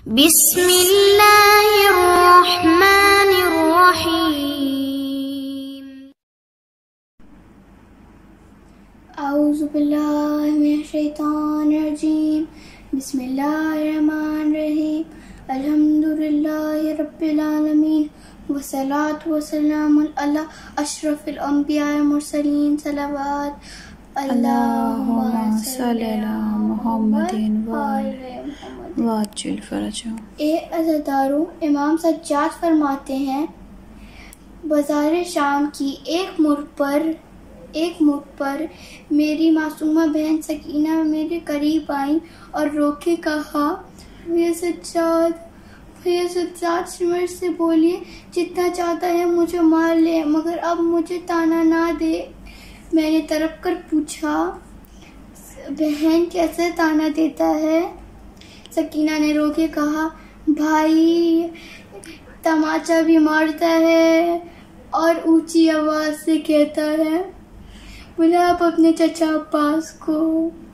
بسم اللہ الرحمن الرحیم۔ اعوذ باللہ من الشیطان الرجیم، بسم اللہ الرحمن الرحیم، الحمدللہ رب العالمین، والصلاة والسلام علی اشرف الانبیاء والمرسلین، صلوات اللہم صلی علی محمد وعجل فرجہ۔ اے عزادارو، امام سجاد فرماتے ہیں، بازار شام کی ایک موڑ پر میری معصومہ بہن سکینہ میرے قریب آئیں اور رو کے کہا، بھیا سجاد سمر سے بولیے جتنا چاہتا ہے مجھے مار لے مگر اب مجھے تانا نہ دے۔ میں نے تڑپ کر پوچھا، بہن کیسے تانا دیتا ہے؟ سکینہ نے رو کے کہا، بھائی تماچا بھی مارتا ہے اور اونچی آواز سے کہتا ہے، بلا آپ اپنے چچا عباس کو۔